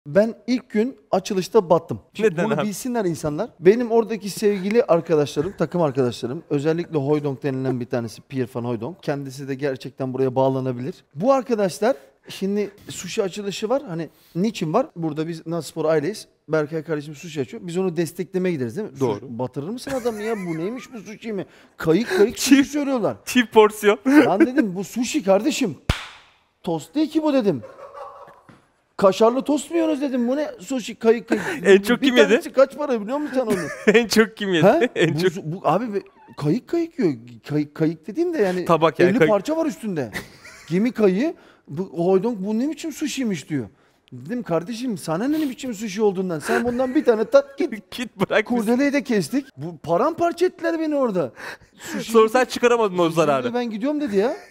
Ben ilk gün açılışta battım. Şimdi Neden bunu abi? bilsinler insanlar. Benim oradaki sevgili arkadaşlarım, takım arkadaşlarım, özellikle Hoydong denilen bir tanesi, Pierre van Hooydonk. Kendisi de gerçekten buraya bağlanabilir. Bu arkadaşlar şimdi sushi açılışı var. Hani niçin var? Burada biz Naspor aileyiz. Berkay kardeşim sushi açıyor. Biz onu desteklemeye gideriz değil mi? Doğru. Batırır mısın adamı ya? Bu neymiş bu sushi mi? Kayık kayık sushi söylüyorlar. Çift porsiyon. Lan dedim bu sushi kardeşim. Tost değil ki bu dedim. Kaşarlı tost mu yiyorsunuz dedim. Bu ne sushi kayık kayık. En çok Bir kim yedi? tanesi kaç para biliyor musun sen onu? En çok kim yedi? He? En çok Abi kayık kayık yiyor. Kayık dediğim de yani tabak yani. 50 parça var üstünde. Gemi kayığı. Bu Hoydong bu ne biçim sushi'ymiş diyor. Dedim kardeşim sana ne biçim sushi olduğundan. Sen bundan bir tane tat git. Git bırak. Kurdeleyi de kestik. Bu paramparça ettiler beni orada. Sushi Sorsan çıkaramadın o zararı. Ben gidiyorum dedi ya.